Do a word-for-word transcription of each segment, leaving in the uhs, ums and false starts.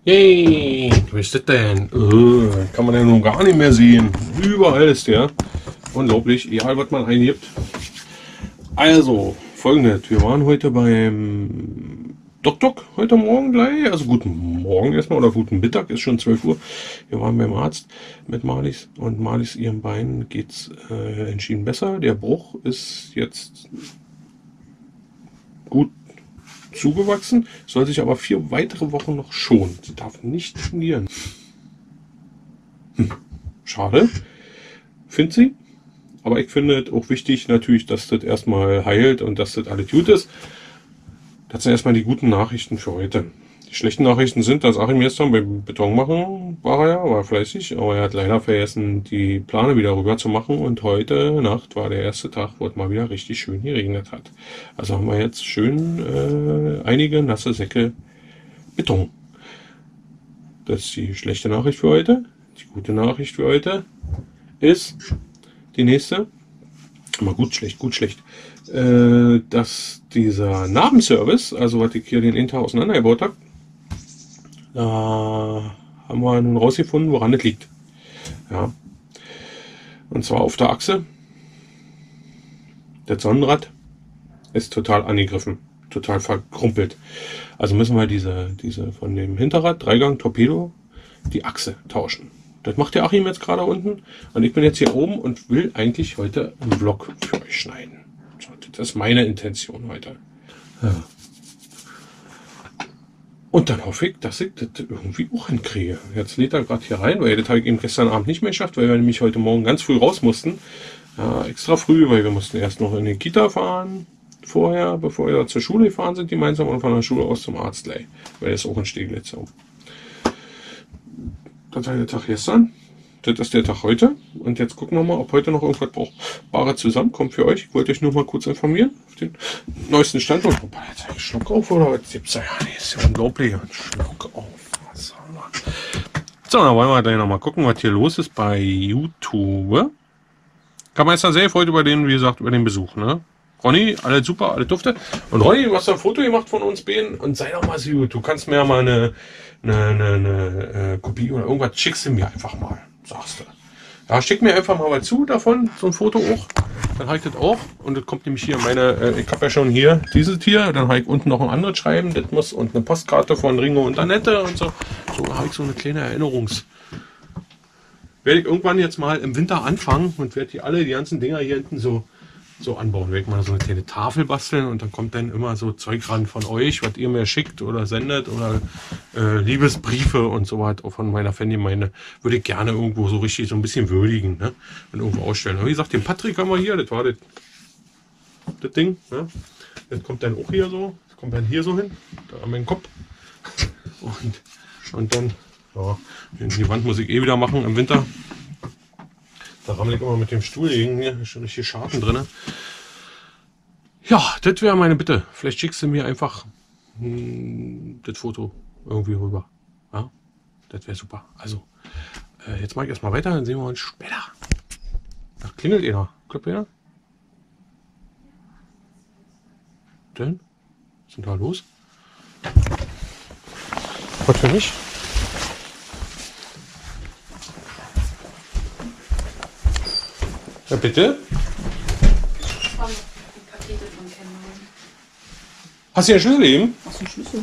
Hey, wo ist das denn? Uh, kann man ja nun gar nicht mehr sehen. Überall ist der. Unglaublich, egal was man eingibt. Also, folgendes. Wir waren heute beim Doc-Doc heute Morgen gleich. Also guten Morgen erstmal oder guten Mittag, ist schon zwölf Uhr. Wir waren beim Arzt mit Marlies und Marlies, ihrem Bein geht's äh, entschieden besser. Der Bruch ist jetzt gut zugewachsen, soll sich aber vier weitere Wochen noch schonen. Sie darf nicht trainieren. Hm. Schade, findet sie. Aber ich finde es auch wichtig natürlich, dass das erstmal heilt und dass das alles gut ist. Das sind erstmal die guten Nachrichten für heute. Die schlechten Nachrichten sind, dass Achim gestern beim Beton machen war er ja, war fleißig, aber er hat leider vergessen, die Plane wieder rüber zu machen und heute Nacht war der erste Tag, wo es mal wieder richtig schön geregnet hat. Also haben wir jetzt schön äh, einige nasse Säcke Beton. Das ist die schlechte Nachricht für heute. Die gute Nachricht für heute ist die nächste. Mal gut, schlecht, gut, schlecht. Äh, dass dieser Narbenservice, also was ich hier den Inter auseinandergebaut habe, da haben wir nun rausgefunden, woran es liegt. Ja. Und zwar auf der Achse. Das Sonnenrad ist total angegriffen, total verkrumpelt. Also müssen wir diese, diese von dem Hinterrad, Dreigang, Torpedo, die Achse tauschen. Das macht der Achim jetzt gerade unten. Und ich bin jetzt hier oben und will eigentlich heute einen Vlog für euch schneiden. So, das ist meine Intention heute. Ja. Und dann hoffe ich, dass ich das irgendwie auch hinkriege. Jetzt lädt er gerade hier rein, weil das habe ich eben gestern Abend nicht mehr geschafft, weil wir nämlich heute Morgen ganz früh raus mussten. Ja, extra früh, weil wir mussten erst noch in die Kita fahren, vorher, bevor wir zur Schule gefahren sind, gemeinsam, und von der Schule aus zum Arzt gleich, weil das auch in Steglitz so. Das war der Tag gestern, das ist der Tag heute. Und jetzt gucken wir mal, ob heute noch irgendwas Brauchbares zusammenkommt für euch. Ich wollte euch nur mal kurz informieren auf den neuesten Stand. Und oh, jetzt habe ich Schluck auf, oder was gibt's da? Ja, nee, ist ja unglaublich. Schluck auf. Was haben wir? So, dann wollen wir gleich noch mal gucken, was hier los ist bei YouTube. Kammermeister sehr freut über den, wie gesagt, über den Besuch, ne? Ronny, alles super, alles dufte. Und Ronny, du hast ein Foto gemacht von uns beiden und sei doch mal so gut. Du kannst mir ja mal eine, eine, eine, eine äh, Kopie oder irgendwas, schickst du mir einfach mal, sagst du. Ja, schick mir einfach mal was zu davon, so ein Foto auch. Dann habe ich das auch. Und das kommt nämlich hier in meine, äh, ich habe ja schon hier dieses hier, dann habe ich unten noch ein anderes Schreiben, das muss, und eine Postkarte von Ringo und Annette und so. So habe ich so eine kleine Erinnerungs. Werde ich irgendwann jetzt mal im Winter anfangen und werde die alle, die ganzen Dinger hier hinten so so anbauen. Werde ich mal so eine kleine Tafel basteln und dann kommt dann immer so Zeug ran von euch, was ihr mir schickt oder sendet oder äh, Liebesbriefe und so was auch von meiner Fangemeinde. Würde ich gerne irgendwo so richtig so ein bisschen würdigen, ne? Und irgendwo ausstellen. Aber wie gesagt, den Patrick haben wir hier, das war das, das Ding, ne? Das kommt dann auch hier so, das kommt dann hier so hin, da an meinen Kopf. Und, und dann, ja, die Wand muss ich eh wieder machen im Winter. Da rammel ich immer mit dem Stuhl gegen, hier ist schon richtig Schaden drin. Ja, das wäre meine Bitte. Vielleicht schickst du mir einfach hm, das Foto irgendwie rüber. Ja, das wäre super. Also, äh, jetzt mache ich erstmal weiter, dann sehen wir uns später. Da klingelt einer. Klopft einer? Denn? Was ist denn da los? Was für mich? Ja, bitte? Hast du den Schlüssel eben? Hast du einen Schlüssel?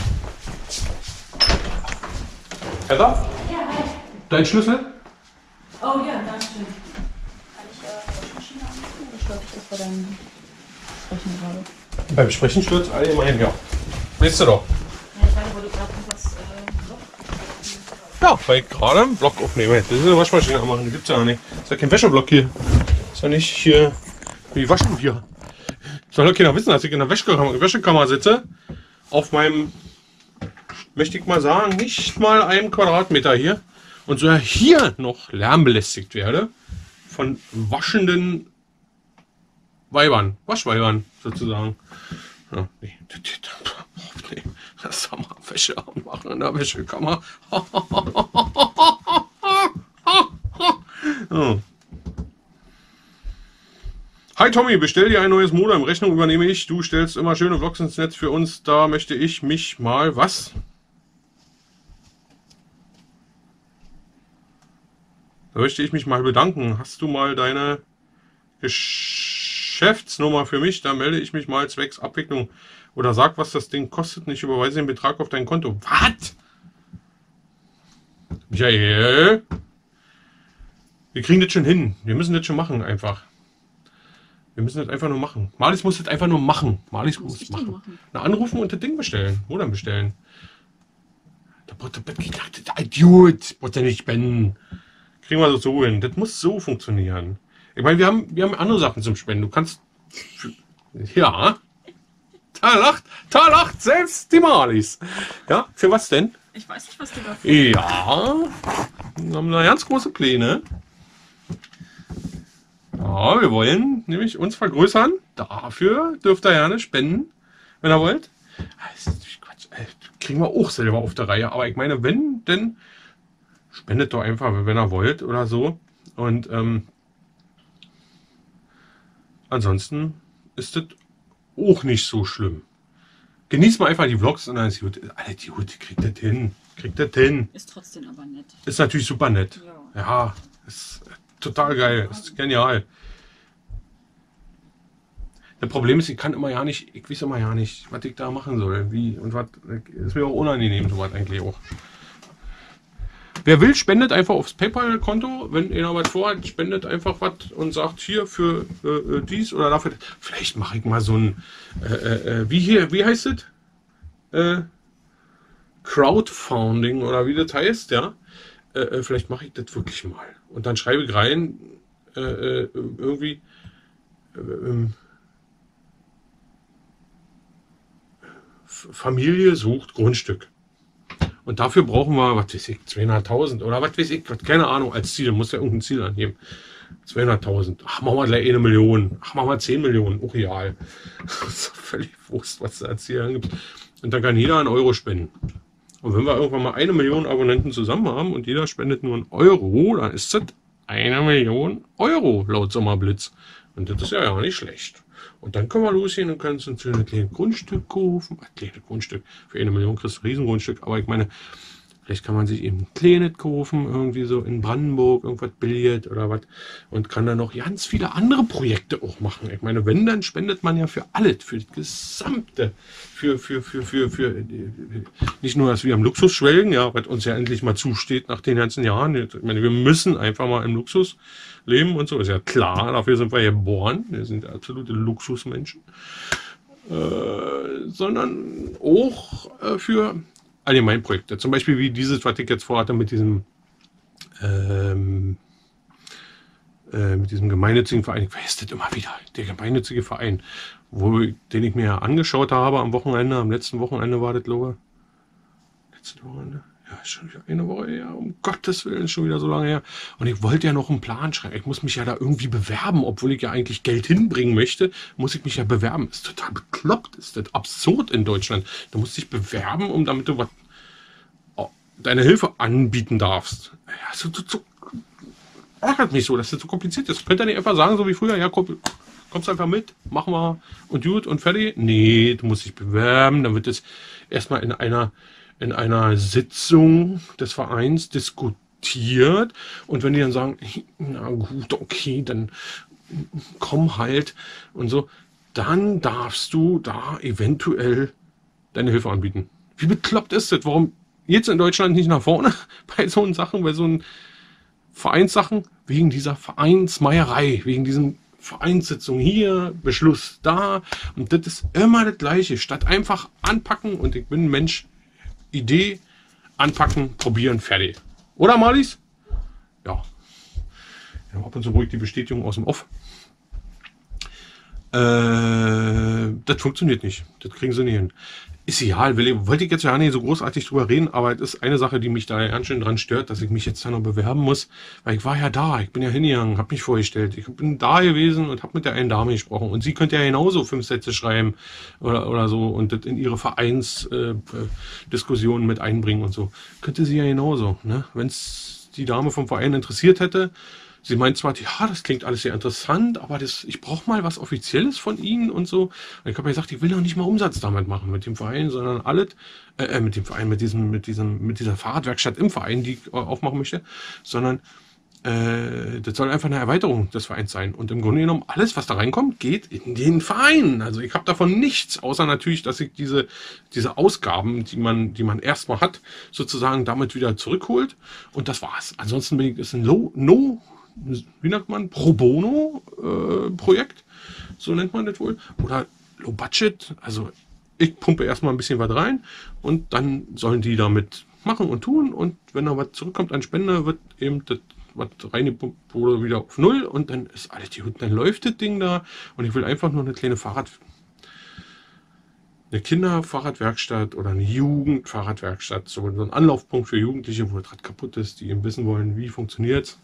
Herr da? Ja, hi. Dein Schlüssel? Oh ja, danke schön. Kann ich äh, Waschmaschine anrufen oder stört dich das bei deinem Sprechen gerade? Beim Sprechen stürzt allgemein, ja. Weißt du doch. Ja, ich meine, wo du gerade was äh, Ja, weil ich gerade einen Block aufnehme. Das ist eine Waschmaschine anmachen, die gibt's ja nicht. Das ist ja kein Wäscheblock hier. Das ist ja nicht hier wie waschen hier. Soll ja keiner wissen, dass ich in der Wäschekammer, Wäschekammer sitze. Auf meinem, möchte ich mal sagen, nicht mal einem Quadratmeter hier. Und so hier noch lärmbelästigt werde von waschenden Weibern, Waschweibern sozusagen. Ja, nee, nee, das soll man Wäsche machen in der Wäschekammer. Oh. Hi Tommy, bestell dir ein neues Modem. Rechnung übernehme ich. Du stellst immer schöne Vlogs ins Netz für uns. Da möchte ich mich mal was? Da möchte ich mich mal bedanken. Hast du mal deine Geschäftsnummer für mich? Da melde ich mich mal zwecks Abwicklung. Oder sag, was das Ding kostet. Ich überweise den Betrag auf dein Konto. Was? Michael? Wir kriegen das schon hin. Wir müssen das schon machen, einfach. Wir müssen das einfach nur machen. Marlies muss das einfach nur machen. Marlies muss es machen. machen. Na, anrufen und das Ding bestellen. Wo dann bestellen? Da braucht der Idiot. Braucht er nicht spenden. Kriegen wir das so hin. Das muss so funktionieren. Ich meine, wir haben, wir haben andere Sachen zum Spenden. Du kannst... Ja. Da lacht, da lacht selbst die Marlies. Ja, für was denn? Ich weiß nicht, was du da für... Ja. Wir haben da ganz große Pläne. Ja, wir wollen nämlich uns vergrößern. Dafür dürft ihr gerne spenden, wenn ihr wollt. Das ist Quatsch. Kriegen wir auch selber auf der Reihe. Aber ich meine, wenn, dann spendet doch einfach, wenn ihr wollt oder so. Und ähm, ansonsten ist das auch nicht so schlimm. Genießt mal einfach die Vlogs und dann ist gut. Alter, gut, kriegt das hin. Kriegt das hin. Ist trotzdem aber nett. Ist natürlich super nett. Ja, ja ist total geil. Ist genial. Das Problem ist, ich kann immer ja nicht, ich weiß immer ja nicht, was ich da machen soll. Wie und was. Ist mir auch unangenehm, sowas eigentlich auch. Wer will, spendet einfach aufs PayPal-Konto. Wenn ihr noch was vorhat, spendet einfach was und sagt hier für äh, dies oder dafür. Vielleicht mache ich mal so ein, äh, äh, wie hier, wie heißt es? Äh, Crowdfunding oder wie das heißt, ja. Äh, vielleicht mache ich das wirklich mal. Und dann schreibe ich rein, äh, äh, irgendwie, äh, Familie sucht Grundstück. Und dafür brauchen wir, was weiß ich, zweihunderttausend oder was weiß ich, keine Ahnung, als Ziel. Muss ja irgendein Ziel angeben. zweihunderttausend. Ach, machen wir gleich eine Million. Ach, machen wir zehn Millionen. Auch real. Das ist völlig wurscht, was da als Ziel angibt. Und dann kann jeder einen Euro spenden. Und wenn wir irgendwann mal eine Million Abonnenten zusammen haben und jeder spendet nur einen Euro, dann ist das eine Million Euro laut Sommerblitz. Und das ist ja ja nicht schlecht. Und dann können wir losgehen und können uns ein kleines Grundstück kaufen. Ein kleines Grundstück. Für eine Million kriegst du ein Riesengrundstück. Aber ich meine, vielleicht kann man sich eben ein kleines kaufen, irgendwie so in Brandenburg, irgendwas Billard oder was. Und kann dann noch ganz viele andere Projekte auch machen. Ich meine, wenn, dann spendet man ja für alles, für das Gesamte. Für, für, für, für, für, nicht nur, dass wir am Luxus schwelgen, ja, was uns ja endlich mal zusteht nach den ganzen Jahren. Ich meine, wir müssen einfach mal im Luxus leben und so. Ist ja klar, dafür sind wir geboren. Wir sind absolute Luxusmenschen. Äh, sondern auch äh, für Allgemeinprojekte. Zum Beispiel wie dieses, was ich jetzt vorhatte mit diesem ähm, äh, mit diesem gemeinnützigen Verein. Ich weiß das immer wieder. Der gemeinnützige Verein, wo, den ich mir angeschaut habe am Wochenende. Am letzten Wochenende war das, glaube ich. Letzte Wochenende? Ja, schon wieder eine Woche her. Um Gottes Willen, schon wieder so lange her. Und ich wollte ja noch einen Plan schreiben. Ich muss mich ja da irgendwie bewerben, obwohl ich ja eigentlich Geld hinbringen möchte, muss ich mich ja bewerben. Ist total bekloppt. Ist das absurd in Deutschland. Du musst dich bewerben, um damit du was, oh, deine Hilfe anbieten darfst. Ja, so, so, so ärgert mich so, dass das so kompliziert ist. Könnt ihr nicht einfach sagen, so wie früher, ja, komm, kommst einfach mit, machen wir und gut und fertig? Nee, du musst dich bewerben, dann wird es erstmal in einer in einer Sitzung des Vereins diskutiert und wenn die dann sagen, na gut, okay, dann komm halt und so, dann darfst du da eventuell deine Hilfe anbieten. Wie bekloppt ist das? Warum jetzt in Deutschland nicht nach vorne bei so Sachen, bei so einen Vereinssachen? Wegen dieser Vereinsmeierei, wegen diesen Vereinssitzung hier, Beschluss da und das ist immer das Gleiche. Statt einfach anpacken und ich bin ein Mensch, Idee, anpacken, probieren, fertig. Oder, Marlies? Ja. Ja, ab und zu ruhig die Bestätigung aus dem Off. Äh, das funktioniert nicht. Das kriegen sie nicht hin. Ist egal, will, wollte ich jetzt ja nicht so großartig drüber reden, aber es ist eine Sache, die mich da ganz schön dran stört, dass ich mich jetzt da noch bewerben muss, weil ich war ja da, ich bin ja hingegangen, habe mich vorgestellt, ich bin da gewesen und habe mit der einen Dame gesprochen und sie könnte ja genauso fünf Sätze schreiben oder, oder so und das in ihre Vereinsdiskussionen äh, mit einbringen und so. Könnte sie ja genauso, ne? Wenn es die Dame vom Verein interessiert hätte. Sie meint zwar, ja, das klingt alles sehr interessant, aber das, ich brauche mal was Offizielles von Ihnen und so. Und ich habe ja gesagt, ich will noch nicht mal Umsatz damit machen mit dem Verein, sondern alles, äh, mit dem Verein, mit diesem, mit diesem, mit dieser Fahrradwerkstatt im Verein, die ich aufmachen möchte, sondern Äh, das soll einfach eine Erweiterung des Vereins sein. Und im Grunde genommen, alles, was da reinkommt, geht in den Verein. Also ich habe davon nichts, außer natürlich, dass ich diese, diese Ausgaben, die man, die man erstmal hat, sozusagen damit wieder zurückholt. Und das war's. Ansonsten bin ich, ist ein Low, No, wie nennt man, Pro Bono äh, Projekt. So nennt man das wohl. Oder Low Budget. Also ich pumpe erstmal ein bisschen was rein und dann sollen die damit machen und tun. Und wenn da was zurückkommt an Spende, wird eben das was reingepumpt wurde wieder auf Null und dann ist alles gut. Dann läuft das Ding da und ich will einfach nur eine kleine Fahrrad, eine Kinderfahrradwerkstatt oder eine Jugendfahrradwerkstatt, so ein Anlaufpunkt für Jugendliche, wo das Rad kaputt ist, die eben wissen wollen, wie funktioniert,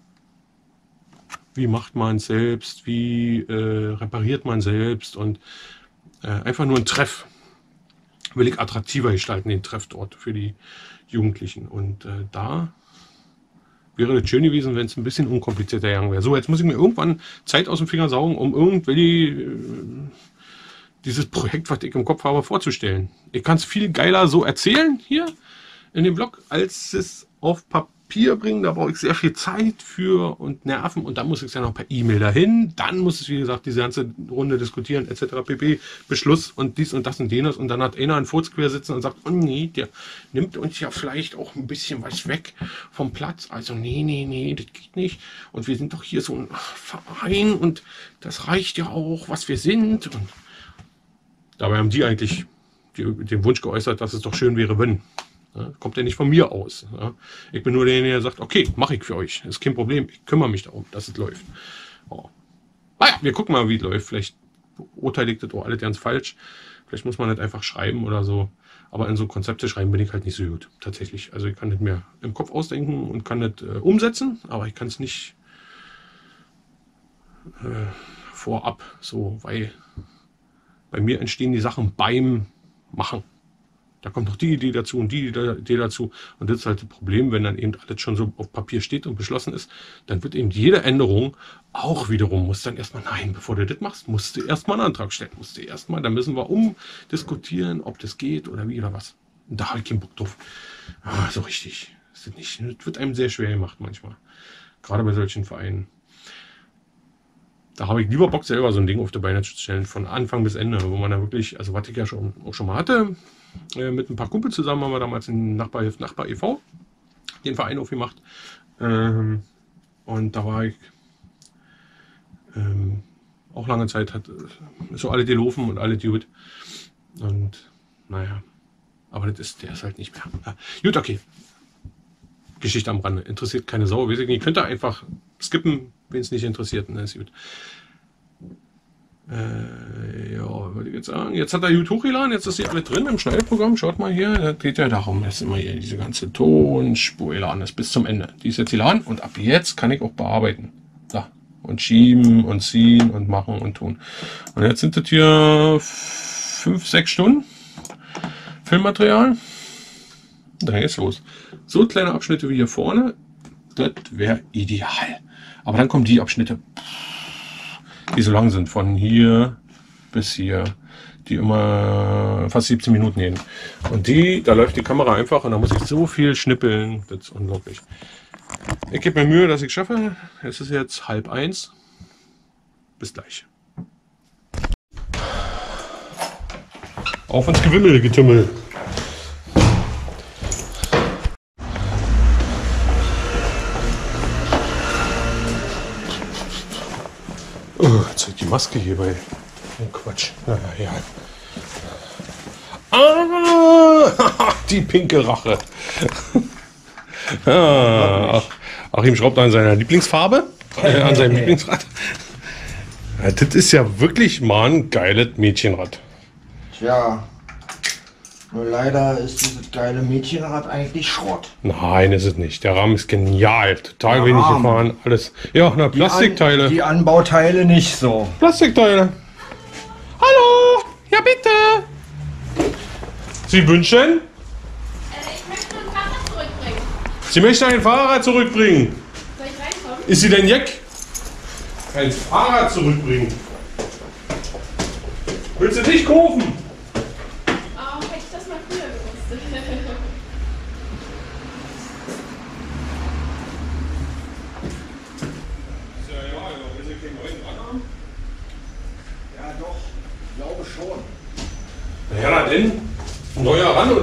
wie macht man es selbst, wie äh, repariert man selbst und äh, einfach nur ein Treff. Will ich attraktiver gestalten, den Treff dort für die Jugendlichen und äh, da wäre das schön gewesen, wenn es ein bisschen unkomplizierter gegangen wäre. So, jetzt muss ich mir irgendwann Zeit aus dem Finger saugen, um irgendwie äh, dieses Projekt, was ich im Kopf habe, vorzustellen. Ich kann es viel geiler so erzählen hier in dem Blog, als es auf Papier bringen. Da brauche ich sehr viel Zeit für und Nerven und dann muss ich es ja noch per E-Mail dahin. Dann muss es, wie gesagt, diese ganze Runde diskutieren, et cetera pp. Beschluss und dies und das und jenes. Und dann hat einer einen Furz quer sitzen und sagt, oh nee, der nimmt uns ja vielleicht auch ein bisschen was weg vom Platz. Also nee, nee, nee, das geht nicht. Und wir sind doch hier so ein Verein und das reicht ja auch, was wir sind. Und dabei haben die eigentlich die, den Wunsch geäußert, dass es doch schön wäre, wenn. Ja, kommt ja nicht von mir aus. Ja. Ich bin nur derjenige, der sagt, okay, mache ich für euch. Ist kein Problem. Ich kümmere mich darum, dass es läuft. Oh. Naja, wir gucken mal, wie es läuft. Vielleicht urteile ich das auch alles ganz falsch. Vielleicht muss man nicht einfach schreiben oder so. Aber in so Konzepte schreiben bin ich halt nicht so gut. Tatsächlich. Also ich kann das mir im Kopf ausdenken und kann das äh, umsetzen, aber ich kann es nicht äh, vorab so, weil bei mir entstehen die Sachen beim Machen. Da kommt noch die Idee dazu und die Idee dazu. Und das ist halt das Problem, wenn dann eben alles schon so auf Papier steht und beschlossen ist, dann wird eben jede Änderung auch wiederum, muss dann erstmal, nein, bevor du das machst, musst du erstmal einen Antrag stellen. Musst du erstmal, dann müssen wir umdiskutieren, ob das geht oder wie oder was. Und da habe ich keinen Bock drauf. Ah, so richtig. Das ist nicht, das wird einem sehr schwer gemacht manchmal. Gerade bei solchen Vereinen. Da habe ich lieber Bock, selber so ein Ding auf die Beine zu stellen, von Anfang bis Ende, wo man da wirklich, also was ich ja schon, auch schon mal hatte, äh, mit ein paar Kumpel zusammen haben wir damals in Nachbar hilft Nachbar e V den Verein aufgemacht. Ähm, und da war ich ähm, auch lange Zeit, hat so alle die laufen und alle die gut. Und naja, aber das ist, der ist halt nicht mehr. Ja. Gut, okay. Geschichte am Rande. Interessiert keine Sau. Weiß ich nicht. Könnt ihr einfach skippen, wenn es nicht interessiert. Dann ist gut. Äh, ja, würde ich jetzt sagen. Jetzt hat er gut hochgeladen. Jetzt ist hier alle drin im Schneideprogramm. Schaut mal hier. Da geht ja darum, dass immer hier diese ganze Tonspur geladen ist bis zum Ende. Die ist jetzt geladen und ab jetzt kann ich auch bearbeiten. Da. Und schieben und ziehen und machen und tun. Und jetzt sind das hier fünf, sechs Stunden Filmmaterial. Dann geht's los. So kleine Abschnitte wie hier vorne, das wäre ideal. Aber dann kommen die Abschnitte, die so lang sind, von hier bis hier, die immer fast siebzehn Minuten gehen. Und die, da läuft die Kamera einfach und da muss ich so viel schnippeln, das ist unglaublich. Ich gebe mir Mühe, dass ich schaffe. Es ist jetzt halb eins. Bis gleich. Auf ins Gewimmel, Getümmel. Oh, jetzt zeigt die Maske hier bei oh, Quatsch. Ja, ja, ja. Ah, die pinke Rache. Ah, Achim schraubt an seiner Lieblingsfarbe, äh, an seinem Lieblingsrad. Ja, das ist ja wirklich mal ein geiles Mädchenrad. Tja, nur leider ist dieses geile Mädchenrad eigentlich Schrott. Nein, ist es nicht. Der Rahmen ist genial. Total Der wenig Rahmen. gefahren. Alles. Ja, na, Plastikteile. Die, An, die Anbauteile nicht so. Plastikteile. Hallo. Ja, bitte. Sie wünschen? Äh, ich möchte ein Fahrrad zurückbringen. Sie möchten ein Fahrrad zurückbringen. Soll ich reinkommen? Ist sie denn Jack? Ein Fahrrad zurückbringen. Willst du nicht kaufen? Oh, hätte ich das mal früher gewusst.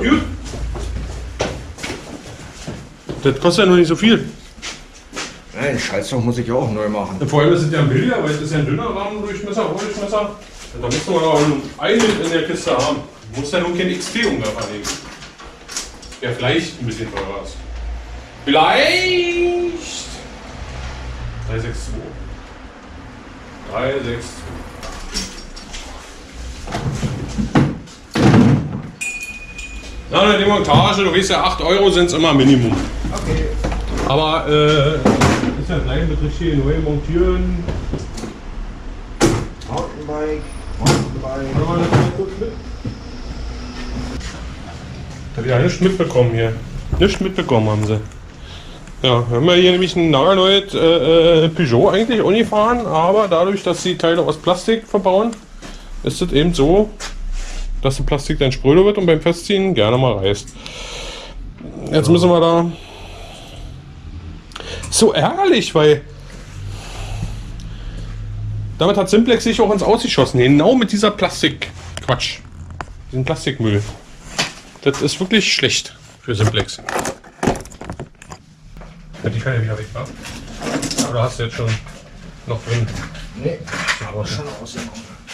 gut. Das kostet ja noch nicht so viel. Nein, Schaltung muss ich auch neu machen. Und vor allem ist es ja ein billiger, weil es ist ja ein dünner Rahmendurchmesser, Rohrdurchmesser. Und da müssen wir auch einen in der Kiste haben. Du musst ja nun kein X T-Umwerfer nehmen. Der vielleicht ein bisschen teurer ist. Vielleicht drei sechs zwei. drei sechs zwei. Na, die Montage, du weißt ja, acht Euro sind es immer Minimum. Okay. Aber äh, ist ja gleich mit richtig neu montieren. Mountainbike, Mountainbike. Warte mal, das mal kurz mit. Hab ich ja nichts mitbekommen hier. Nichts mitbekommen haben sie. Ja, wir haben ja hier nämlich ein nagelneues äh, Peugeot eigentlich ungefahren, aber dadurch, dass sie Teile aus Plastik verbauen, ist es eben so, dass das Plastik dann spröde wird und beim Festziehen gerne mal reißt. Jetzt müssen wir da... So ärgerlich, weil damit hat Simplex sich auch ins Ausgeschossen. Genau mit dieser Plastikquatsch. Diesen Plastikmüll. Das ist wirklich schlecht für Simplex. Die kann ja wieder weg, wa? Oder hast du jetzt schon noch drin? Nee, ich habe schon ausgenommen.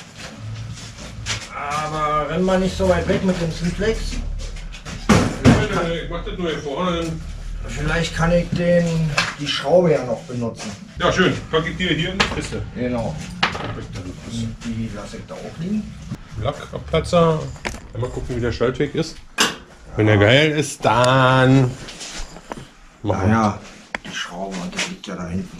Aber renn mal nicht so weit weg mit dem Simplex. Ich mach das nur hier vorne. Vielleicht kann ich den, die Schraube ja noch benutzen. Ja, schön. Pack ich dir hier in die Kiste. Genau. Und die lasse ich da auch liegen. Lackabplatzer. Mal gucken, wie der Schaltweg ist. Wenn der geil ist, dann machen wir. Naja, die Schraube und das liegt ja da hinten.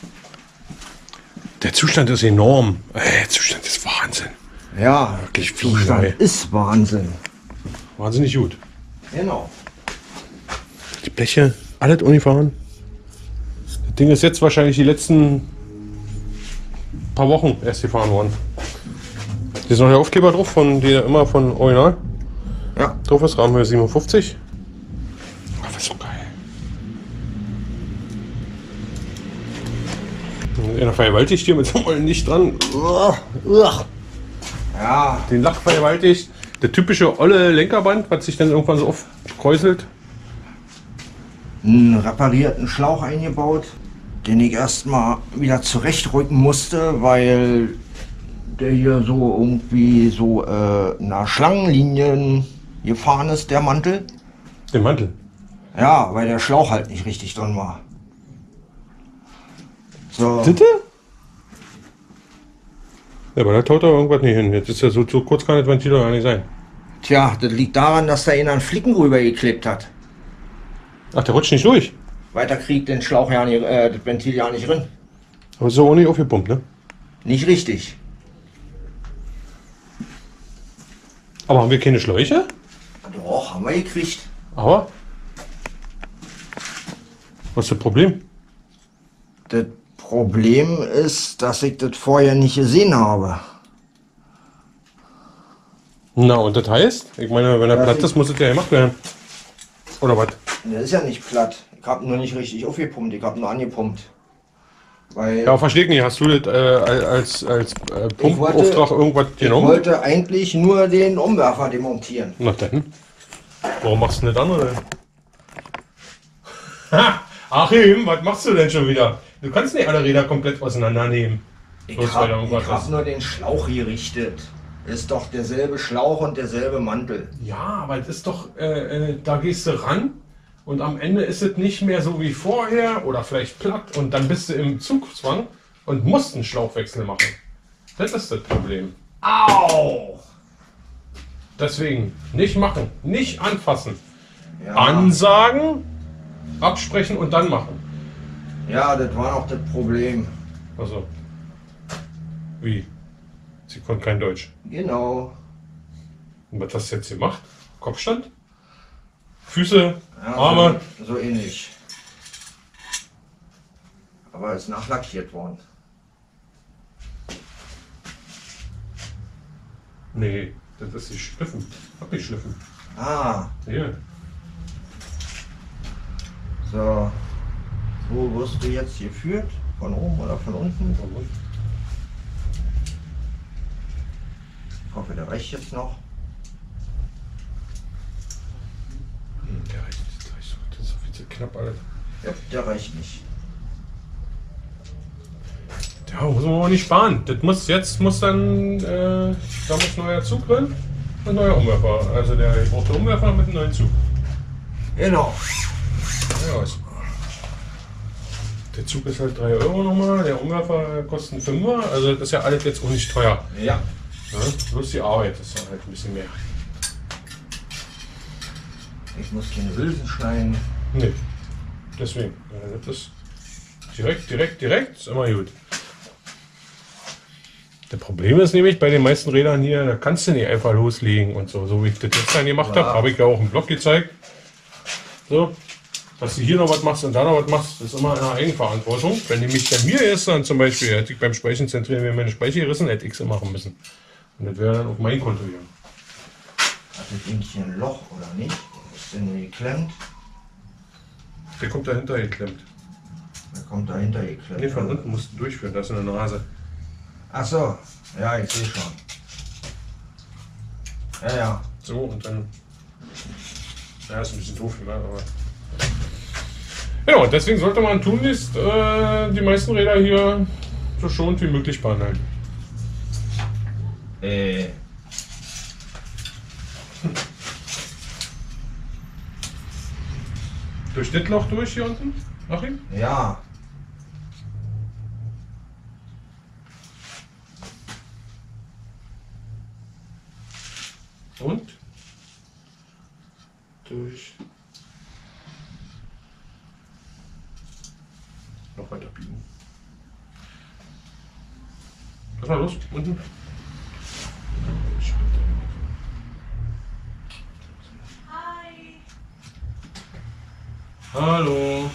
Der Zustand ist enorm. Der Zustand ist Wahnsinn. Ja, Wirklich der viel Zustand neu. ist Wahnsinn. Wahnsinnig gut. Genau. Die Bleche, alles ungefahren. Das Ding ist jetzt wahrscheinlich die letzten paar Wochen erst gefahren worden. Hier ist noch der Aufkleber drauf, von der immer von Original. Ja. Drauf ist Rahmenhöhe siebenundfünfzig. Ach, das ist so geil. Einer vergewaltigt hier mit so einem nicht dran. Ja, Den Lack vergewaltigt. Der typische olle Lenkerband, was sich dann irgendwann so aufkräuselt. einen reparierten Schlauch eingebaut, den ich erstmal wieder zurechtrücken musste, weil der hier so irgendwie so äh, nach Schlangenlinien gefahren ist, der Mantel. Den Mantel. Ja, weil der Schlauch halt nicht richtig drin war. So. Bitte? Ja, aber da taut er irgendwas nicht hin. Jetzt ist ja so, so kurz kann das Ventil doch gar nicht sein. Tja, das liegt daran, dass da einer einen Flicken rübergeklebt hat. Ach, der rutscht nicht durch. Weiter kriegt den Schlauch ja nicht, äh, das Ventil ja nicht drin. Aber so auch nicht aufgepumpt, ne? Nicht richtig. Aber haben wir keine Schläuche? Doch, haben wir gekriegt. Aber? Was ist das Problem? Das Problem ist, dass ich das vorher nicht gesehen habe. Na, und das heißt? Ich meine, wenn er Ja, platt ich- ist, muss es ja gemacht werden. Oder was? Der ist ja nicht platt. Ich habe nur nicht richtig aufgepumpt, ich habe nur angepumpt. Weil Ja, verstehe ich nicht. Hast du das äh, als, als äh, Pumpauftrag irgendwas ich genommen? wollte eigentlich nur den Umwerfer demontieren. Na dann. Warum machst du nicht andere denn? Ha! Achim, was machst du denn schon wieder? Du kannst nicht alle Räder komplett auseinandernehmen. Ich Bloß weil da habe irgendwas hab ist. nur den Schlauch gerichtet. Ist doch derselbe Schlauch und derselbe Mantel. Ja, aber das ist doch, äh, äh, da gehst du ran und am Ende ist es nicht mehr so wie vorher oder vielleicht platt und dann bist du im Zugzwang und musst einen Schlauchwechsel machen. Das ist das Problem. Au! Deswegen nicht machen, nicht anfassen. Ja, Ansagen, absprechen und dann machen. ja, das war noch das Problem. Also, wie? Sie konnte kein Deutsch. Genau. Und was hast du jetzt gemacht? Kopfstand? Füße, Ja, Arme? So, so ähnlich. Aber ist nachlackiert worden. Nee, das ist die Schliffen. Abgeschliffen. Ah, Hier. so. Wo wirst du jetzt geführt? Von oben oder von unten? Ich hoffe, der reicht jetzt noch. zu knapp alles. Ja, der reicht nicht. Ja, muss man auch nicht sparen. Das muss, jetzt muss dann, äh, da muss neuer Zug drin und neuer Umwerfer. Also der braucht den Umwerfer mit einem neuen Zug. Genau. Ja, was. Der Zug ist halt drei Euro nochmal, der Umwerfer kostet einen Fünfer, also das ist ja alles jetzt auch nicht teuer. Ja. Ja, bloß die Arbeit ist ja halt ein bisschen mehr. Ich muss keine Hülsen schneiden. Nee, deswegen. Ja, das ist direkt, direkt, direkt, ist immer gut. Das Problem ist nämlich bei den meisten Rädern hier, da kannst du nicht einfach loslegen und so, so wie ich das jetzt dann gemacht Ja. habe, habe ich ja auch im Blog gezeigt. So, dass du hier noch was machst und da noch was machst, ist immer eine Eigenverantwortung. Wenn nämlich bei mir ist, dann zum Beispiel, hätte ich beim Speichen zentrieren, wenn meine Speicher gerissen, hätte ich es machen müssen. Und das wäre dann auf mein Konto gegangen. Hat das Ding hier ein Loch oder nicht? Ist denn geklemmt? Der kommt dahinter geklemmt. Der kommt dahinter geklemmt. Nee, von unten musst du durchführen, das ist eine Nase. Ach so, ja, ich sehe schon. Ja, ja. So und dann. Ja, ist ein bisschen doof gemacht, aber. Genau, deswegen sollte man tun, ist äh, die meisten Räder hier so schonend wie möglich behandeln. Äh. Durch das Loch durch hier unten, Achim? Ja. Und? Durch. Noch weiter biegen. Was war los? Unten? Hi. Hallo.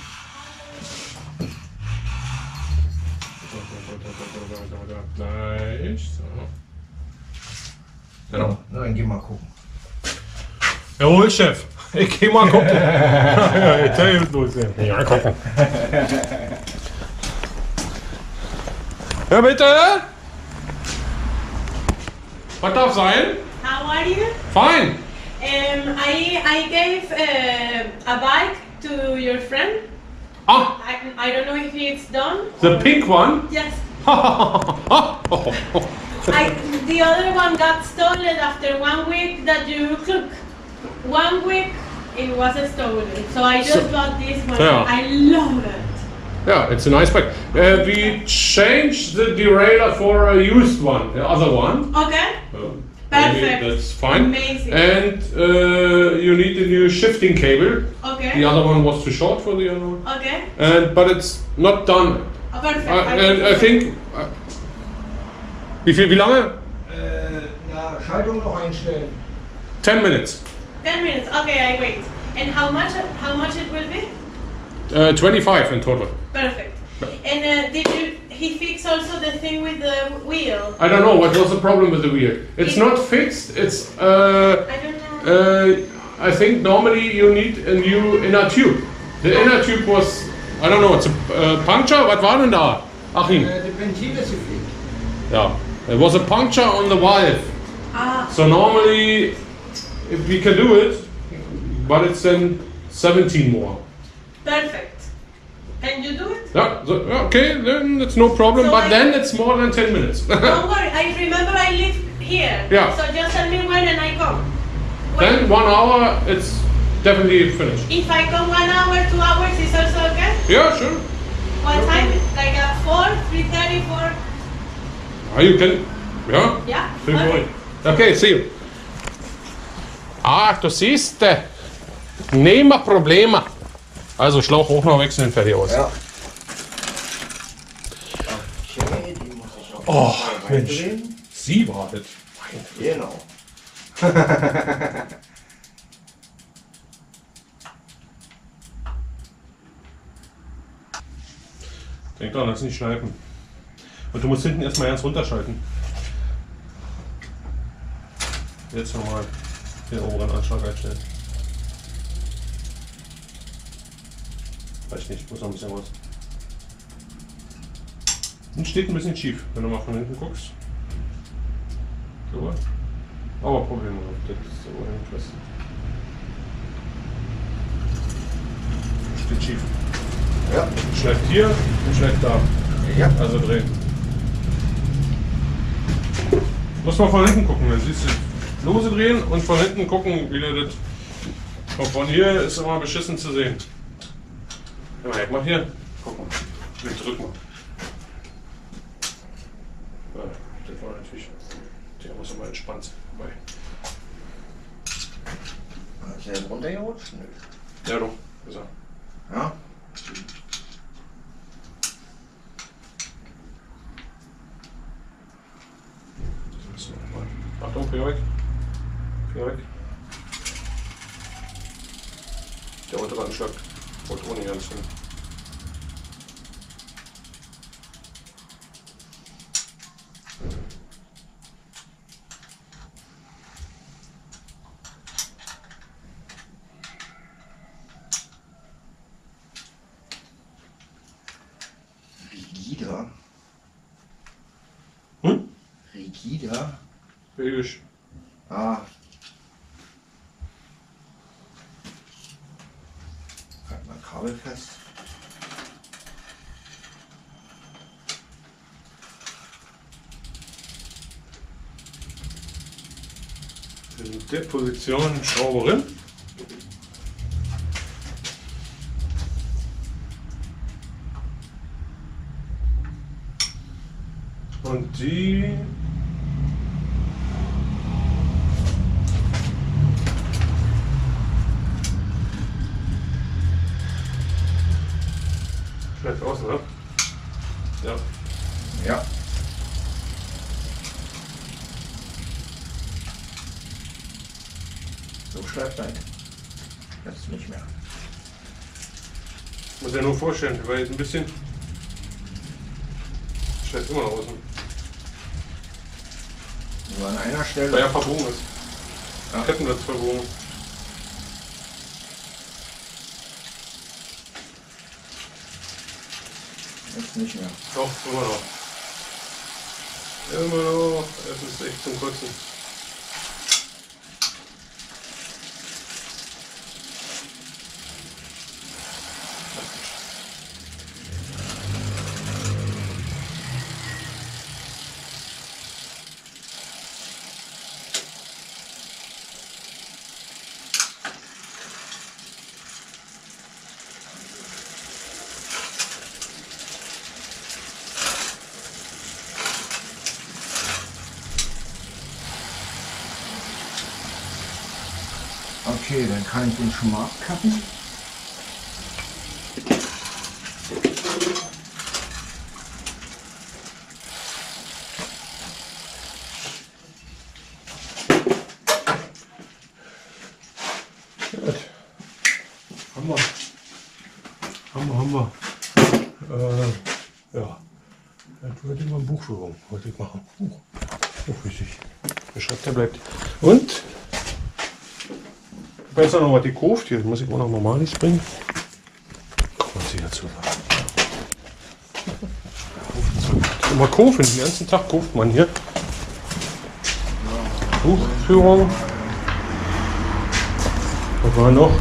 Gleich. So. Genau. Na, dann geh mal gucken. Jawohl, Chef. Ich geh mal gucken. Ja, jetzt ist los. Ja, gucken. Ja, bitte? Was darf sein? How are you? Fein. Um, I I gave uh, a bike to your friend. Ah, I, I don't know if it's done. the or- pink one. Yes. I, the other one got stolen after one week that you took. One week it was stolen. So I just So- got this one. Yeah. I love it. Yeah, it's a nice bike. Uh, we changed the derailleur for a used one, the other one. Okay. Uh, Perfect. maybe That's fine. Amazing. And uh, you need a new shifting cable. Okay. The other one was too short for the other one. Okay. And but it's not done. Oh, perfect. Uh, and I think. Uh, wie viel? Wie lange? Äh, na, Schaltung noch einstellen. Ten minutes. Ten minutes. Okay, I wait. And how much? How much it will be? Uh, twenty-five in total. Perfect. And uh, did you? He fixed also the thing with the wheel. I don't know what was the problem with the wheel. It's It- not fixed. It's. Uh, I don't know. uh, I think normally you need a new inner tube. The inner tube was. I don't know. It's a uh, puncture. Was war denn da? Achim. Äh, das Ventil ist geflickt. Yeah. There was a puncture on the valve. Ah. So normally, if we can do it, but it's then seventeen more. Perfect. Can you do it? Yeah, so, yeah, okay, then it's no problem, So but I- then it's more than ten minutes. Don't worry. I remember I live here. Yeah. So just tell me when and I come. When? Then one hour, it's definitely finished. If I come one hour, two hours, is also okay? Yeah, sure. What time? Like at four, three thirty, four. Ah, you can, yeah. Yeah. Feel Okay. free. Okay, see you. Ach, du siehst, nehme Probleme. Also Schlauch hoch noch wechseln, fertig aus. Ja. Okay, die muss ich auch Oh, mal Mensch. reindrehen. Sie wartet. Genau. Denk dran, lass nicht schleifen. Und du musst hinten erstmal ganz runterschalten. Jetzt nochmal den oberen Anschlag einstellen. Reicht nicht, muss noch ein bisschen was. Und steht ein bisschen schief, wenn du mal von hinten guckst. So. Aber Probleme gehabt, das ist so ein Twist. steht schief. Ja. Schlägt hier und schlägt da. Ja. Also drehen. Muss mal von hinten gucken, dann siehst du lose drehen und von hinten gucken, wie du das. Und von hier ist immer beschissen zu sehen. Ja, ich mach hier. Guck mal. Ich drück mal. Ja, das war natürlich. Der muss immer entspannt sein. Wobei. Ist der runtergerutscht? Nö. Ja, doch. Ist er. Ja. Achtung, für euch. Für euch. Der untere Anschlag. Und ohne ganz hin. Rigida. Hm? Rigida. Belgisch. Ah. Halt mal Kabel fest. In der Position Schrauberin. Und die schlägt aus, ne? Ja. Ja. So schleift ein. Jetzt nicht mehr. Muss ja nur vorstellen, weil jetzt ein bisschen schlägt immer noch außen. Nur an einer Stelle. Weil er verbogen ist. Ja. Kettenblatt verbogen. Jetzt nicht mehr. Doch, immer noch. Immer noch. Es ist echt zum Kotzen. Okay, dann kann ich den schon mal abkappen. Gut. Haben wir. Haben wir, haben wir. Äh, ja. Jetzt wollte ich mal Buchführung. Wollte ich machen. Buch. Buch wichtig. Der schreibt, der bleibt. Und? Ich weiß noch was die kauft. Hier muss ich auch noch Normalis bringen. Guck mal, sie dazu war. Immer kaufen, den ganzen Tag kauft man hier. Buchführung. Was war noch?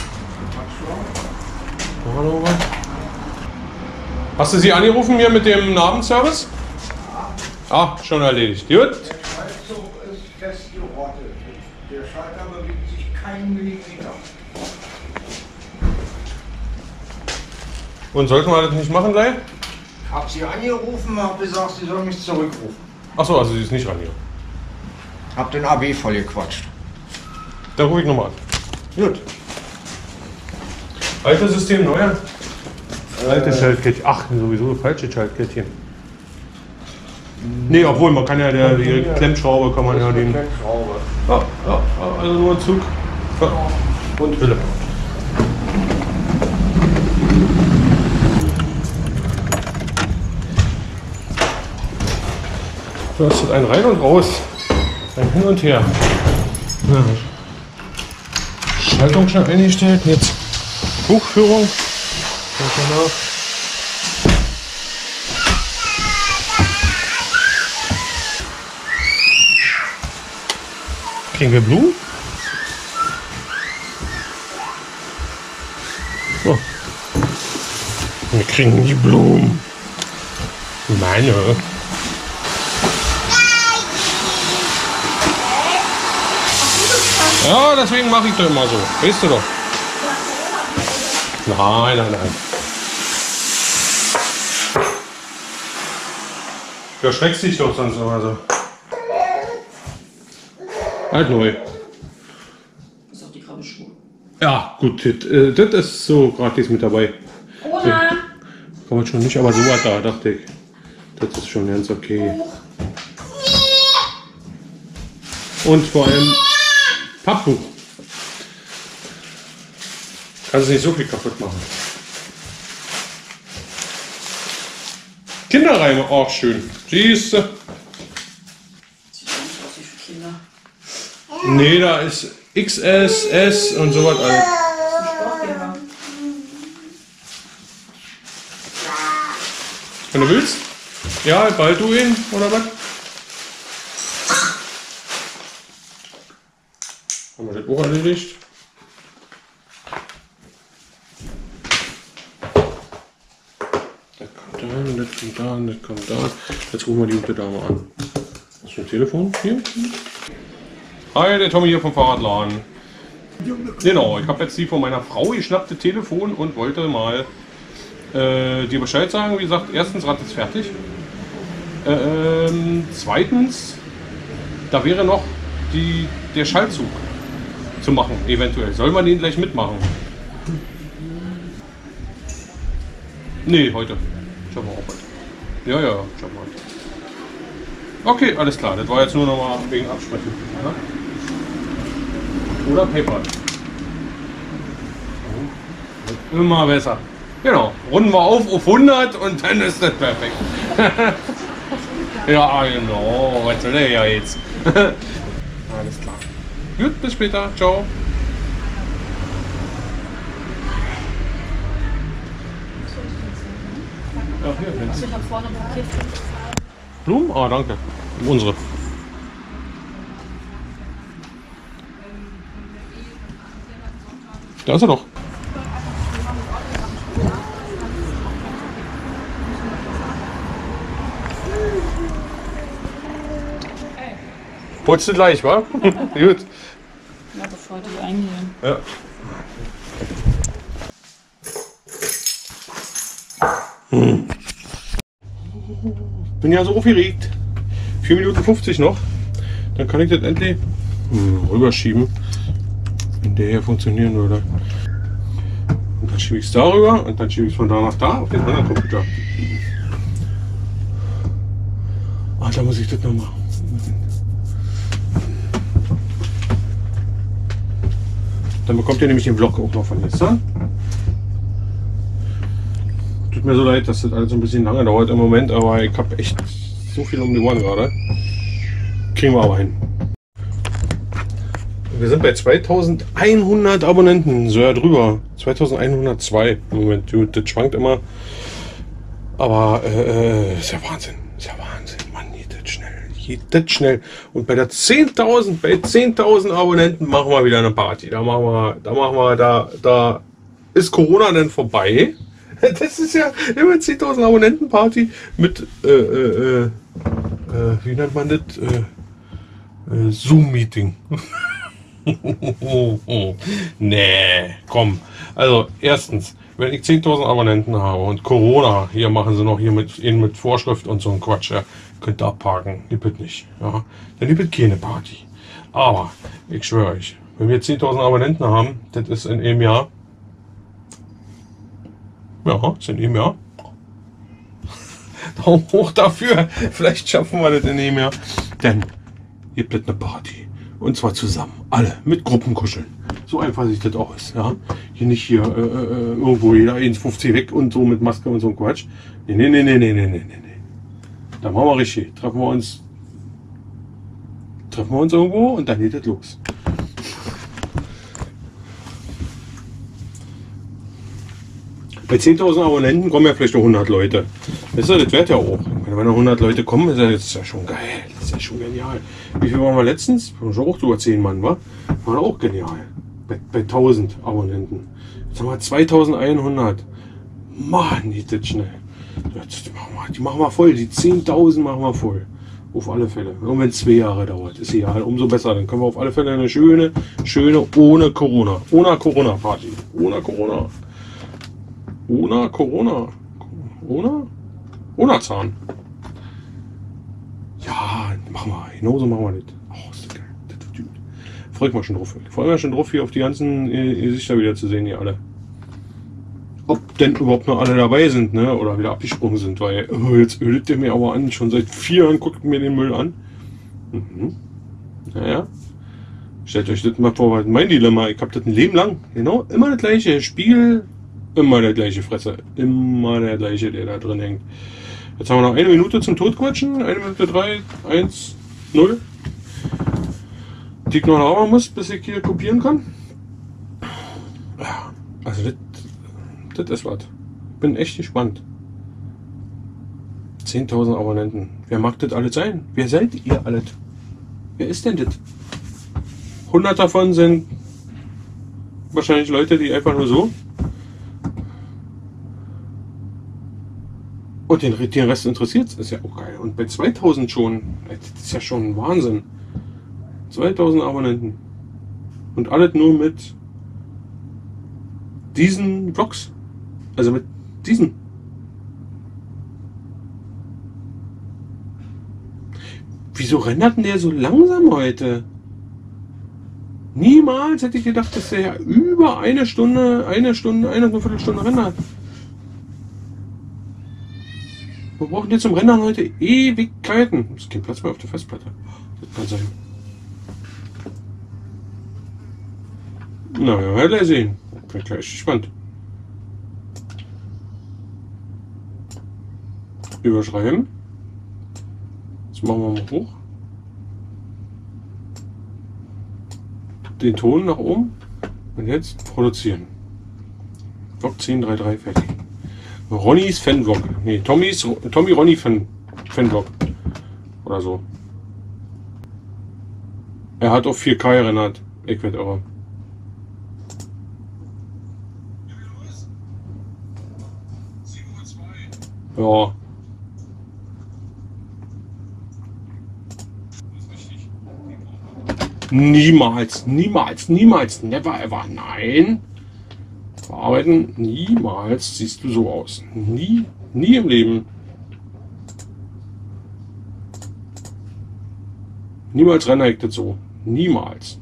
War noch was? Hast du sie angerufen hier mit dem Namensservice? Ah, schon erledigt. Gut. Der Schaltzug ist festgerottet. Der Schalter bewegt sich keinen Millimeter. Und sollten wir das nicht machen gleich? Ich habe sie angerufen, habe gesagt, sie soll mich zurückrufen. Achso, also sie ist nicht ran hier. Hab den A B voll gequatscht. Dann rufe ich nochmal an. Gut. Altes System, neuer? Altes Schaltkettchen. Ach, sowieso falsche Schaltkettchen. Nee, obwohl man kann ja der, die Klemmschraube kann man ja den. Klemmschraube. Ja, ja, also nur ein Zug und Hülle. Du hast ein rein und raus. Ein hin und her. Ja. Schaltung schon eingestellt. Jetzt Buchführung. Kriegen wir Blumen? So. wir kriegen die Blumen. Meine. Ja, deswegen mache ich das immer so. Weißt du doch. Nein, nein, nein. Du erschreckst dich doch sonst immer so. Halt neu. Das ist auch die Krabbelschuhe. Ja, gut, das, äh, das ist so gratis mit dabei. Oder? Ja. Kann man schon nicht, aber so was da, dachte ich. Das ist schon ganz okay. Und vor allem Pappbuch. Kannst nicht so viel kaputt machen. Kinderreime, auch schön. Siehst du? Sieht nicht aus wie für Kinder. Nee, da ist X S, S und so was alles. Sportlehrer. Wenn du willst? Ja, bald du ihn, oder was? Haben wir das auch erledigt? Das kommt da, das kommt da, das kommt da. Jetzt rufen wir die gute Dame an. Hast du ein Telefon hier? Hi, der Tommy hier vom Fahrradladen. Genau, ich habe jetzt die von meiner Frau geschnappte Telefon und wollte mal äh, dir Bescheid sagen. Wie gesagt, erstens, Rad ist fertig. Ähm, zweitens, da wäre noch die, der Schaltzug zu machen, eventuell. Soll man den gleich mitmachen? Nee, heute. Schauen wir auch heute. Ja, ja, schauen wir heute. Okay, alles klar. Das war jetzt nur noch mal wegen Absprechen. Ne? Oder PayPal. Immer besser. Genau. Runden wir auf auf hundert und dann ist das perfekt. Ja, genau. Was soll der ja jetzt? Alles klar. Gut, bis später. Ciao. Ja, hier, Also ich habe vorne ein Paket. Blumen? Ah, danke. Unsere. Da ist er doch. Holst du gleich, wa? Gut. Ja, bevor die eingehen. Ja. Hm. Bin ja so aufgeregt. vier Minuten fünfzig noch. Dann kann ich das endlich hm, rüberschieben. Wenn der hier funktionieren würde. Und dann schiebe ich es darüber und dann schiebe ich es von da nach da auf den anderen Computer. Ah, da muss ich das noch machen. Dann bekommt ihr nämlich den Vlog auch noch von gestern. Tut mir so leid, dass das alles so ein bisschen lange dauert im Moment, aber ich habe echt so viel um die Ohren gerade. Kriegen wir aber hin. Wir sind bei zweitausendeinhundert Abonnenten, so ja drüber. zweitausendeinhundertzwei im Moment. Das schwankt immer. Aber äh, ist ja Wahnsinn. Ist ja Wahnsinn. Mann, geht das schnell. Geht das schnell. Und bei der zehntausend, bei zehntausend Abonnenten machen wir wieder eine Party. Da machen wir, da machen wir, da, da ist Corona dann vorbei. Das ist ja immer zehntausend Abonnenten Party mit, äh, äh, äh, wie nennt man das? Äh, äh, Zoom-Meeting. Nee, komm. Also erstens, wenn ich zehntausend Abonnenten habe und Corona, hier machen sie noch hier mit, mit Vorschrift und so ein Quatsch, ja, könnt ihr abparken, die wird nicht. Ja. Dann gibt es keine Party. Aber, ich schwöre euch, wenn wir zehntausend Abonnenten haben, das ist in einem Jahr, ja, ist in einem Jahr, Daumen hoch dafür, vielleicht schaffen wir das in einem Jahr, denn gibt es eine Party. Und zwar zusammen, alle, mit Gruppenkuscheln. So einfach sieht das aus, ja. Hier nicht hier äh, äh, irgendwo jeder eins fünfzig weg und so mit Maske und so ein Quatsch. Nee, nee, nee, nee, nee, nee, nee, nee. Da machen wir richtig. Treffen wir uns, treffen wir uns irgendwo und dann geht das los. Bei zehntausend Abonnenten kommen ja vielleicht noch hundert Leute. Weißt du, das wird ja auch. Wenn noch hundert Leute kommen, ist ja, das ist ja schon geil. Das ist ja schon genial. Wie viel waren wir letztens? Wir waren schon auch über zehn Mann, wa? War auch genial. Bei, bei tausend Abonnenten. Jetzt haben wir zweitausendeinhundert. Mann, geht das schnell. Das, die, machen wir, die machen wir voll. Die zehntausend machen wir voll. Auf alle Fälle. Und wenn es zwei Jahre dauert, ist egal. Umso besser. Dann können wir auf alle Fälle eine schöne, schöne, ohne Corona. Ohne Corona-Party. Ohne Corona. Ohne Corona. Ohne? Ohne Zahn. Ja, machen wir. Genauso machen wir das. Oh, ist das geil. Das wird gut. Freue ich mich schon drauf. Ich freue mich schon drauf, hier auf die ganzen äh, Gesichter wieder zu sehen, hier alle. Ob denn überhaupt noch alle dabei sind, ne? Oder wieder abgesprungen sind, weil oh, jetzt ödet der mir aber an. Schon seit vier Jahren guckt mir den Müll an. Mhm. Naja. Stellt euch das mal vor, mein Dilemma. Ich habe das ein Leben lang. Genau, immer das gleiche. Spiegel, immer der gleiche Fresse. Immer der gleiche, der da drin hängt. Jetzt haben wir noch eine Minute zum Totquatschen. Eine Minute drei, eins, null. Die ich noch laufen muss, bis ich hier kopieren kann. Ja, also das. Das ist was. Bin echt gespannt. zehntausend Abonnenten. Wer mag das alles sein? Wer seid ihr alles? Wer ist denn das? hundert davon sind wahrscheinlich Leute, die einfach nur so. Und den, den Rest interessiert es. Ist ja auch geil. Und bei zweitausend schon. Das ist ja schon ein Wahnsinn. zweitausend Abonnenten. Und alles nur mit diesen Vlogs. Also mit diesen. Wieso rendert denn der so langsam heute? Niemals hätte ich gedacht, dass der ja über eine Stunde, eine Stunde, eine und eine Viertelstunde rendert. Wir brauchen jetzt zum Rendern heute Ewigkeiten. Es ist kein Platz mehr auf der Festplatte. Das kann sein. Na ja, werdet ihr sehen. Bin gleich gespannt. Überschreiben. Jetzt machen wir mal hoch. Den Ton nach oben. Und jetzt produzieren. Vlog zehn drei drei fertig. Ronnys Fanvlog. Nee, Tommys, Tommy Ronny Fan, Fanvlog. Oder so. Er hat auf vier K erinnert. Ich werde irre. Ja. Niemals, niemals, niemals, never ever, nein. Verarbeiten, niemals siehst du so aus. Nie, nie im Leben. Niemals renne ich das so. Niemals.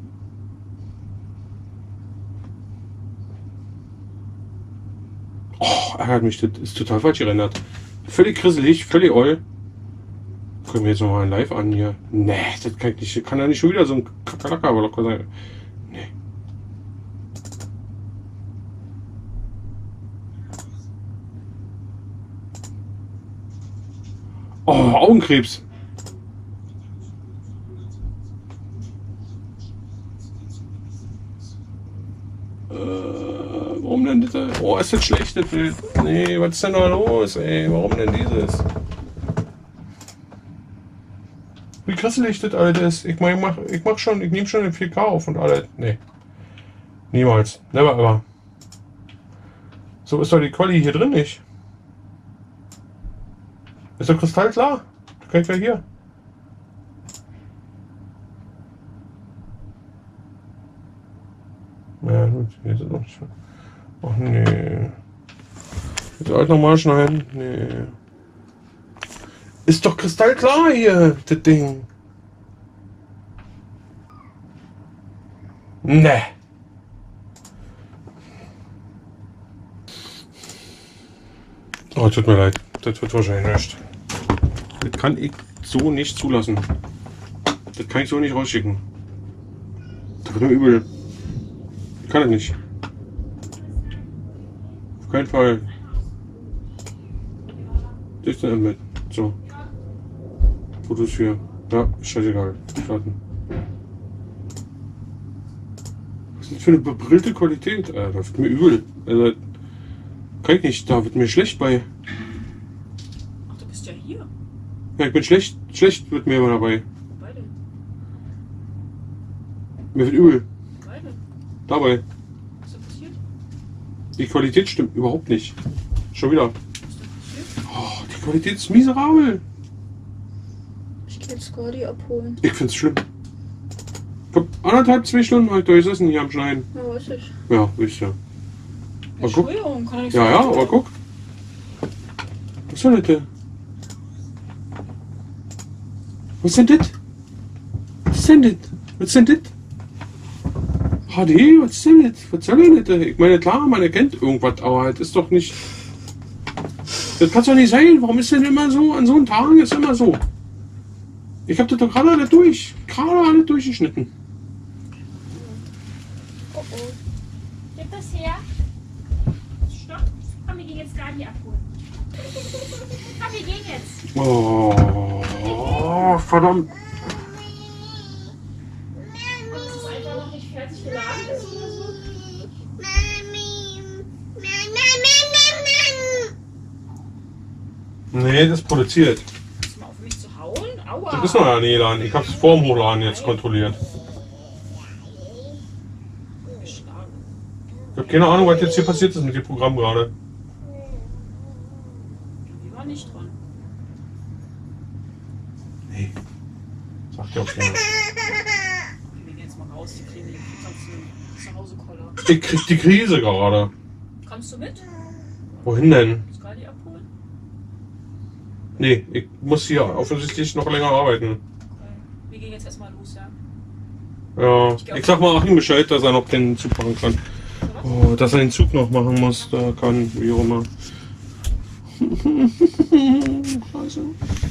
Oh, ärgert mich, das ist total falsch gerendert. Völlig grisselig, völlig oll. Können wir jetzt noch mal ein Live an hier? Nee, das kann ich nicht. Das kann ja nicht schon wieder so ein Kakerlaka aber locker sein. Nee. Oh, Augenkrebs. Äh, warum denn das? Oh, ist das schlecht, das Bild? Nee, was ist denn da los, ey? Warum denn dieses? Wie krasselig das alles ist. Ich meine, ich mach, ich mach schon, ich nehme schon den vier K auf und alles. Nee. Niemals. Never ever. So ist doch die Quali hier drin nicht. Ist doch kristallklar. Du kannst ja hier. Ja, gut, hier ist es noch schon. Ach nee. Jetzt halt nochmal schneiden. Nee. Ist doch kristallklar hier, das Ding. Ne. Oh, tut mir leid. Das wird wahrscheinlich nicht. Das kann ich so nicht zulassen. Das kann ich so nicht rausschicken. Das wird mir übel. Ich kann das nicht. Auf keinen Fall. Das ist dann mit. So. Fotos für. Ja, scheißegal. Starten. Was ist das für eine bebrillte Qualität? Äh, das wird mir übel. Also, kann ich nicht. Da wird mir schlecht bei. Ach, du bist ja hier. Ja, ich bin schlecht. Schlecht wird mir immer dabei. Beide. Mir wird übel. Beide. Dabei. Was ist da passiert? Die Qualität stimmt überhaupt nicht. Schon wieder. Oh, die Qualität ist miserabel. Ich gehe jetzt Scotty abholen. Ich find's schlimm. Guck, anderthalb, zwei Stunden halt durchsessen hier am Schneiden. Ja, weiß ich. Ja, wisst ihr. Aber guck. Entschuldigung, kann ich Ja, ja, aber guck. Was soll das denn? Was ist denn das? Was ist denn das? Was ist denn das? H D, was ist denn das? Was soll denn das? Ich meine, klar, man erkennt irgendwas, aber das ist doch nicht... Das kann doch nicht sein. Warum ist denn immer so? An so einem Tagen ist immer so. Ich hab das doch gerade alle durch. Gerade alle durchgeschnitten. Oh oh. Gib das her. Stopp. Komm, wir gehen jetzt Gabi abholen. Komm, wir gehen jetzt. Oh, verdammt. Und es ist einfach noch nicht fertig geladen ist oder so. Nee, das produziert. Kannst du mal auf mich zu hauen? Aua. Das ist noch ja nie laden. Ich hab's vor dem Hochladen jetzt kontrolliert. Geschlagen. Ich hab keine Ahnung, was jetzt hier passiert ist mit dem Programm gerade. Die war nicht dran. Nee. Sagt ja auch keiner. Wir gehen jetzt mal raus, die kriegen sonst einen Zuhause-Koller. Ich krieg die Krise gerade. Kommst du mit? Wohin denn? Scotty abholen? Nee, ich muss hier offensichtlich noch länger arbeiten. Okay. Wir gehen jetzt erstmal los, ja? Ja, ich sag mal Achim Bescheid, dass er noch den Zug machen kann. Oh, dass er den Zug noch machen muss, da kann, wie auch immer. Scheiße.